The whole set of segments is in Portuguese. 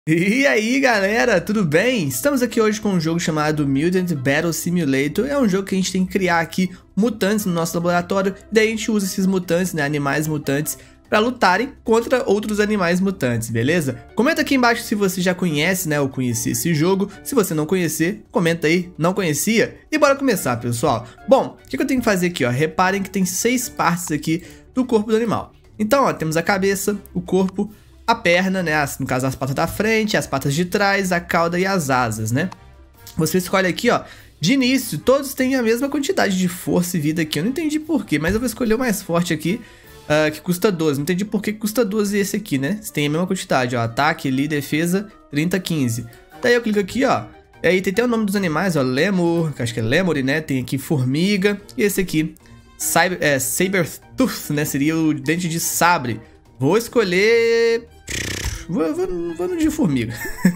E aí galera, tudo bem? Estamos aqui hoje com um jogo chamado Mutant Battle Simulator. É um jogo que a gente tem que criar aqui mutantes no nosso laboratório. Daí a gente usa esses mutantes, né, animais mutantes, para lutarem contra outros animais mutantes, beleza? Comenta aqui embaixo se você já conhece, né, ou conhecia esse jogo. Se você não conhecer, comenta aí, não conhecia. E bora começar, pessoal. Bom, o que eu tenho que fazer aqui, ó? Reparem que tem 6 partes aqui do corpo do animal. Então, ó, temos a cabeça, o corpo, a perna, né, no caso as patas da frente, as patas de trás, a cauda e as asas, né? Você escolhe aqui, ó, de início, todos têm a mesma quantidade de força e vida aqui. Eu não entendi porquê, mas eu vou escolher o mais forte aqui, que custa 12. Não entendi por que custa 12 esse aqui, né? Você tem a mesma quantidade, ó, ataque ali, defesa, 30, 15. Daí eu clico aqui, ó, e aí tem até o nome dos animais, ó, Lemur, que acho que é Lemur, né? Tem aqui formiga, e esse aqui, Sabertooth, né? Seria o dente de sabre. Vou escolher... Vou no de formiga.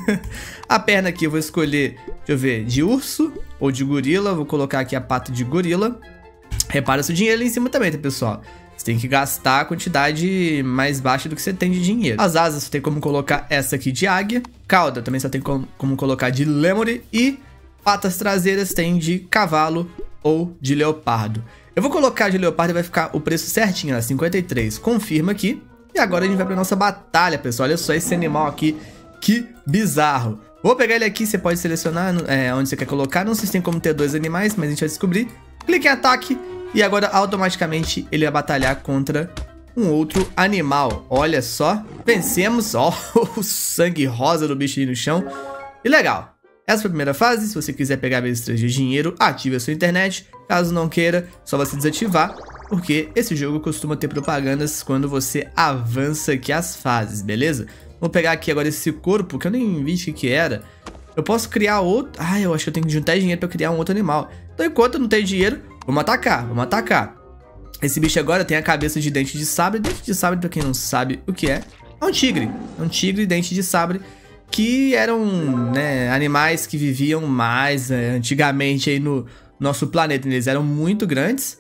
A perna aqui eu vou escolher, deixa eu ver, de urso ou de gorila. Vou colocar aqui a pata de gorila. Repara seu dinheiro ali em cima também, tá, pessoal? Você tem que gastar a quantidade mais baixa do que você tem de dinheiro. As asas você tem como colocar essa aqui de águia. Cauda também só tem como colocar de lemur. E patas traseiras tem de cavalo ou de leopardo. Eu vou colocar de leopardo e vai ficar o preço certinho, ó, 53. Confirma aqui. E agora a gente vai pra nossa batalha, pessoal. Olha só esse animal aqui, que bizarro. Vou pegar ele aqui, você pode selecionar onde você quer colocar. Não sei se tem como ter 2 animais, mas a gente vai descobrir. Clique em ataque e agora automaticamente ele vai batalhar contra um outro animal. Olha só, vencemos. Ó, o sangue rosa do bicho aí no chão. E legal. Essa foi a primeira fase. Se você quiser pegar extras de dinheiro, ative a sua internet. Caso não queira, só você desativar. Porque esse jogo costuma ter propagandas quando você avança aqui as fases, beleza? Vou pegar aqui agora esse corpo, que eu nem vi o que era. Eu posso criar outro... Ah, eu acho que eu tenho que juntar dinheiro pra criar um outro animal. Então, enquanto eu não tenho dinheiro, vamos atacar, vamos atacar. Esse bicho agora tem a cabeça de dente de sabre. Dente de sabre, pra quem não sabe o que é um tigre. É um tigre dente de sabre, que eram, né, animais que viviam mais antigamente aí no nosso planeta. Eles eram muito grandes.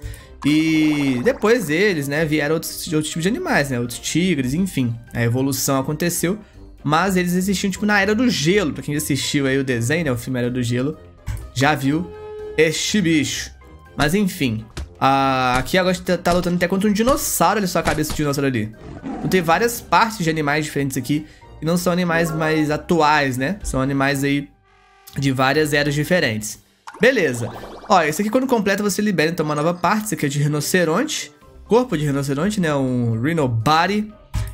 E depois deles, né, vieram outros tipos de animais, né, outros tigres, enfim. A evolução aconteceu, mas eles existiam, tipo, na Era do Gelo. Pra quem assistiu aí o desenho, né, o filme Era do Gelo, já viu este bicho. Mas enfim, aqui agora a gente tá lutando até contra um dinossauro. Olha só a cabeça do dinossauro ali. Então tem várias partes de animais diferentes aqui, que não são animais mais atuais, né, são animais aí de várias eras diferentes. Beleza. Ó, esse aqui quando completa você libera então uma nova parte. Esse aqui é de rinoceronte. Corpo de rinoceronte, né? Um rhino body.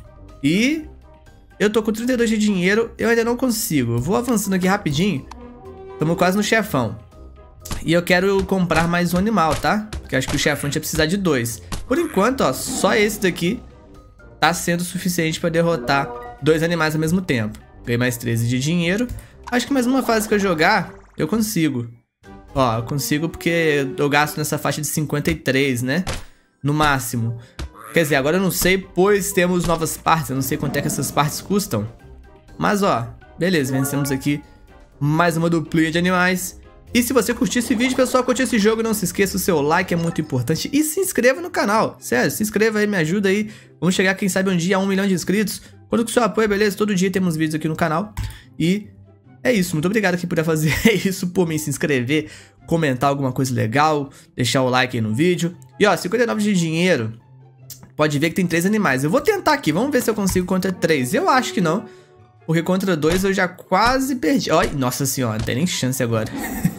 E eu tô com 32 de dinheiro. Eu ainda não consigo. Eu vou avançando aqui rapidinho. Estamos quase no chefão. E eu quero comprar mais um animal, tá? Porque eu acho que o chefão tinha precisar de 2. Por enquanto, ó, só esse daqui tá sendo suficiente pra derrotar 2 animais ao mesmo tempo. Ganhei mais 13 de dinheiro. Acho que mais uma fase que eu jogar, eu consigo. Ó, eu consigo porque eu gasto nessa faixa de 53, né? No máximo. Quer dizer, agora eu não sei, pois temos novas partes. Eu não sei quanto é que essas partes custam. Mas, ó, beleza, vencemos aqui mais uma duplinha de animais. E se você curtiu esse vídeo, pessoal, curtiu esse jogo, não se esqueça, o seu like é muito importante. E se inscreva no canal. Sério, se inscreva aí, me ajuda aí. Vamos chegar, quem sabe, um dia a 1 milhão de inscritos. Conto com o seu apoio, beleza? Todo dia temos vídeos aqui no canal. E... é isso, muito obrigado aqui por fazer isso por mim, se inscrever, comentar alguma coisa legal, deixar o like aí no vídeo. E ó, 59 de dinheiro, pode ver que tem 3 animais. Eu vou tentar aqui, vamos ver se eu consigo contra 3. Eu acho que não, porque contra 2 eu já quase perdi. Olha, nossa senhora, não tem nem chance agora.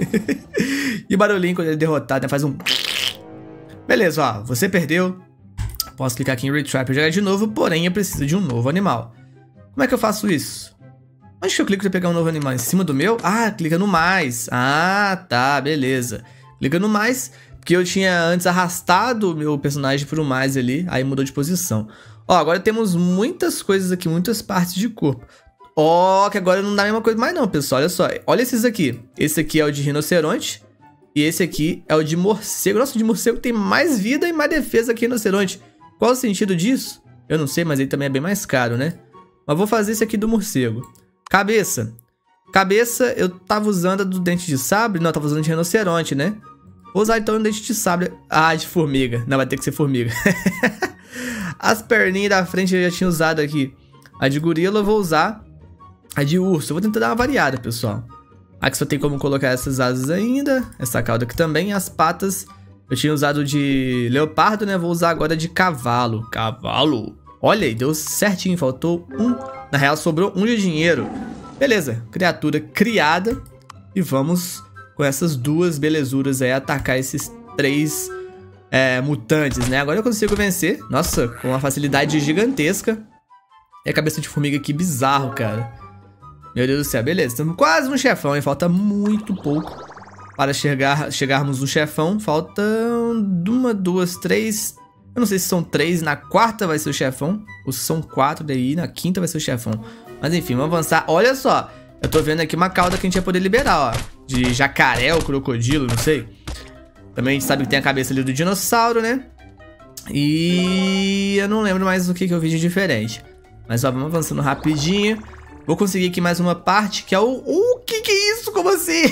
E o barulhinho quando ele é derrotado, né, faz um... Beleza, ó, você perdeu. Posso clicar aqui em Retrap e jogar de novo, porém eu preciso de um novo animal. Como é que eu faço isso? Onde que eu clico pra pegar um novo animal? Em cima do meu? Ah, clica no mais. Ah, tá, beleza. Clica no mais, porque eu tinha antes arrastado o meu personagem pro mais ali, aí mudou de posição. Ó, agora temos muitas coisas aqui, muitas partes de corpo. Ó, que agora não dá a mesma coisa mais não, pessoal, olha só. Olha esses aqui. Esse aqui é o de rinoceronte e esse aqui é o de morcego. Nossa, o de morcego tem mais vida e mais defesa que rinoceronte. Qual o sentido disso? Eu não sei, mas ele também é bem mais caro, né? Mas vou fazer esse aqui do morcego. Cabeça. Cabeça eu tava usando a do dente de sabre. Não, eu tava usando de rinoceronte, né? Vou usar então o dente de sabre. Ah, de formiga. Não, vai ter que ser formiga. As perninhas da frente eu já tinha usado aqui. A de gorila eu vou usar a de urso. Eu vou tentar dar uma variada, pessoal. Aqui só tem como colocar essas asas ainda. Essa cauda aqui também. As patas eu tinha usado de leopardo, né? Vou usar agora de cavalo. Cavalo. Olha aí, deu certinho. Faltou um. Na real, sobrou um de dinheiro. Beleza, criatura criada. E vamos com essas duas belezuras aí atacar esses 3 mutantes, né? Agora eu consigo vencer. Nossa, com uma facilidade gigantesca. E a cabeça de formiga aqui, bizarro, cara. Meu Deus do céu, beleza. Estamos quase no chefão, hein? Falta muito pouco para chegarmos no chefão. Faltam 1, 2, 3... Eu não sei se são 3. Na 4ª vai ser o chefão. Ou se são 4 daí. Na 5ª vai ser o chefão. Mas enfim, vamos avançar. Olha só. Eu tô vendo aqui uma cauda que a gente ia poder liberar, ó. De jacaré ou crocodilo, não sei. Também a gente sabe que tem a cabeça ali do dinossauro, né? E... eu não lembro mais o que eu vi de diferente. Mas ó, vamos avançando rapidinho. Vou conseguir aqui mais uma parte, que é o que é isso? Como assim?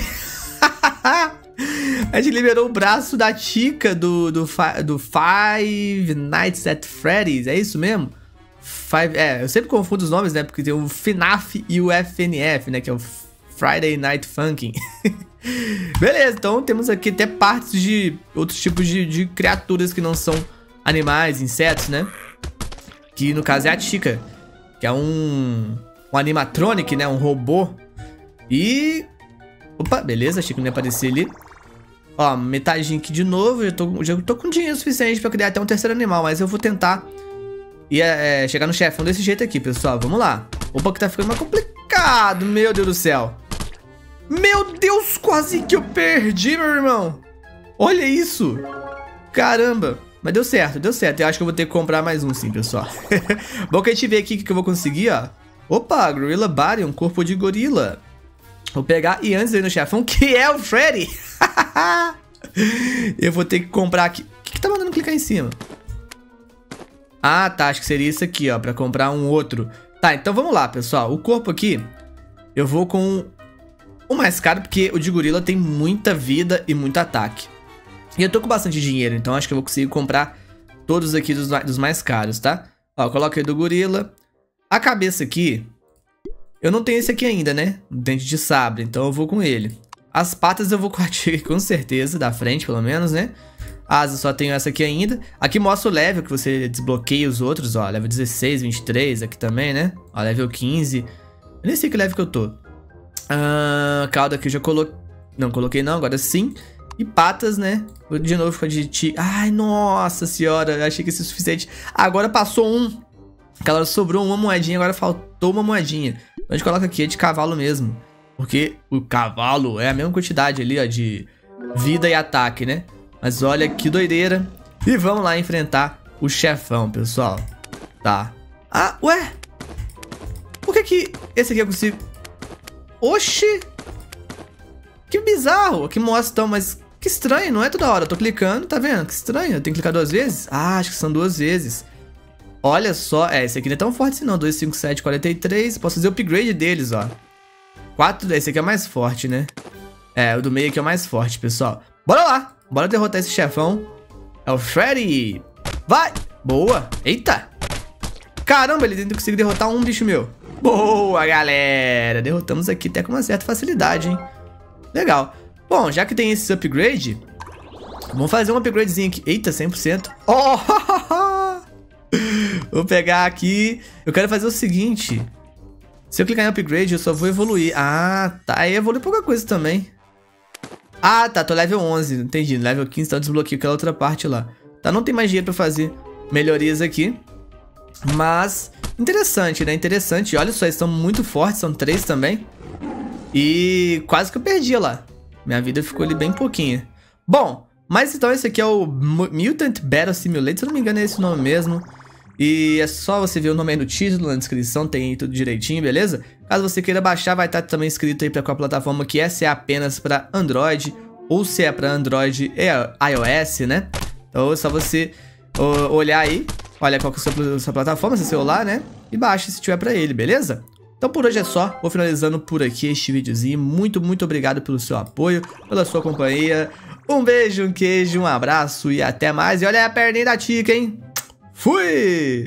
A gente liberou o braço da Chica do Five Nights at Freddy's, é isso mesmo? Eu sempre confundo os nomes, né? Porque tem o FNAF e o FNF, né? Que é o Friday Night Funkin'. Beleza, então temos aqui até partes de outros tipos de criaturas que não são animais, insetos, né? Que no caso é a Chica, que é um animatronic, né? Um robô. E... opa, beleza, achei que não ia aparecer ali. Ó, metadinha aqui de novo. Já tô com dinheiro suficiente pra criar até um terceiro animal. Mas eu vou tentar chegar no chefão desse jeito aqui, pessoal. Vamos lá. Opa, que tá ficando mais complicado. Meu Deus do céu. Meu Deus, quase que eu perdi, meu irmão. Olha isso. Caramba. Mas deu certo, deu certo. Eu acho que eu vou ter que comprar mais um sim, pessoal. Bom que a gente vê aqui o que eu vou conseguir, ó. Opa, Gorilla Body, um corpo de gorila. Vou pegar, e antes de ir no chefão, que é o Freddy. Eu vou ter que comprar aqui. O que tá mandando clicar em cima? Ah, tá, acho que seria isso aqui, ó, pra comprar um outro. Tá, então vamos lá, pessoal. O corpo aqui, eu vou com o mais caro, porque o de gorila tem muita vida e muito ataque. E eu tô com bastante dinheiro, então acho que eu vou conseguir comprar todos aqui dos mais caros, tá? Ó, coloquei do gorila. A cabeça aqui, eu não tenho esse aqui ainda, né? Dente de sabre, então eu vou com ele. As patas eu vou com a Chica, com certeza, da frente pelo menos, né? Asas só tenho essa aqui ainda. Aqui mostra o level que você desbloqueia os outros, ó. Level 16, 23 aqui também, né? Ó, level 15. Eu nem sei que level que eu tô. Cauda aqui eu já coloquei. Não coloquei não, agora sim. E patas, né? De novo com a de Chica. Ai, nossa senhora, eu achei que isso é suficiente. Agora passou um. Aquela sobrou uma moedinha, agora faltou uma moedinha. Então a gente coloca aqui, é de cavalo mesmo. Porque o cavalo é a mesma quantidade ali, ó, de vida e ataque, né? Mas olha que doideira. E vamos lá enfrentar o chefão, pessoal. Tá. Ah, ué? Por que esse aqui eu consigo... Oxi! Que bizarro. Aqui mostra então, mas que estranho. Não é toda hora. Eu tô clicando, tá vendo? Que estranho. Eu tenho que clicar 2 vezes? Ah, acho que são 2 vezes. Olha só. Esse aqui não é tão forte assim não. 2, 5, 7, 43. Posso fazer o upgrade deles, ó. 4, esse aqui é mais forte, né? É, o do meio aqui é o mais forte, pessoal. Bora lá. Bora derrotar esse chefão. É o Freddy. Vai. Boa. Eita. Caramba, ele ainda conseguiu derrotar um bicho meu. Boa, galera. Derrotamos aqui até com uma certa facilidade, hein? Legal. Bom, já que tem esse upgrade, vamos fazer um upgradezinho aqui. Eita, 100%. Oh! Vou pegar aqui. Eu quero fazer o seguinte. Se eu clicar em upgrade, eu só vou evoluir. Ah, tá. Aí evolui pouca coisa também. Ah, tá. Tô level 11. Entendi. Level 15, então eu desbloqueio aquela outra parte lá. Tá, não tem mais dinheiro pra fazer melhorias aqui. Mas, interessante, né? Interessante. Olha só, eles estão muito fortes. São 3 também. E quase que eu perdi lá. Minha vida ficou ali bem pouquinha. Bom, mas então esse aqui é o Mutant Battle Simulator. Se eu não me engano é esse o nome mesmo. E é só você ver o nome aí no título, na descrição, tem aí tudo direitinho, beleza? Caso você queira baixar, vai estar também escrito aí para qual plataforma que é, se é apenas para Android ou se é para Android e iOS, né? Então é só você olhar aí, olha qual que é a sua plataforma, seu celular, né? E baixa se tiver para ele, beleza? Então por hoje é só, vou finalizando por aqui este videozinho. Muito obrigado pelo seu apoio, pela sua companhia. Um beijo, um queijo, um abraço e até mais. E olha aí a perninha da Chica, hein? Fui!